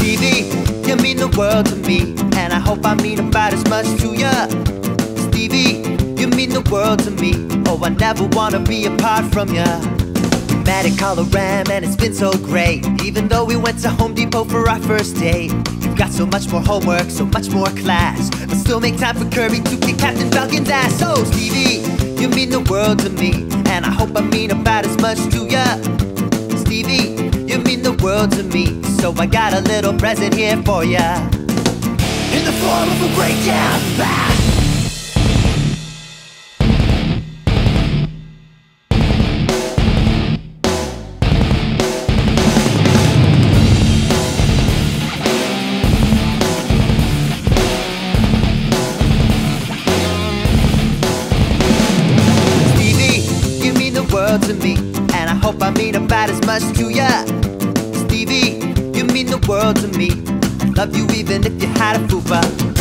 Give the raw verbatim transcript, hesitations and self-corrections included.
Stevie, you mean the world to me, and I hope I mean about as much to ya. Stevie, you mean the world to me, oh I never wanna be apart from ya. We met at Colorado and it's been so great, even though we went to Home Depot for our first date. You've got so much more homework, so much more class, but still make time for Kirby to kick Captain Falcon's ass. So Stevie, you mean the world to me, and I hope I mean about as much to ya. Stevie, you mean the world to me, so I got a little present here for ya, in the form of a breakdown. Ah! World to me, and I hope I mean about as much to ya. Stevie, you mean the world to me. Love you even if you had a fupa.